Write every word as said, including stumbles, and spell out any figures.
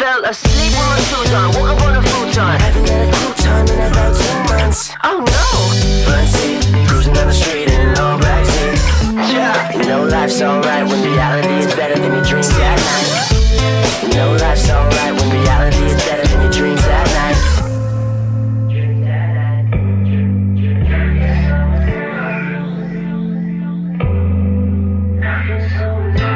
fell asleep with my shoes on, woke up on a futon. Haven't had a crouton in about two months. Oh no! Front seat, cruising down the street in an all black seat. Yeah. You know life's alright when reality is better than your dreams that night. You know life's alright when reality is better than your dreams that night. So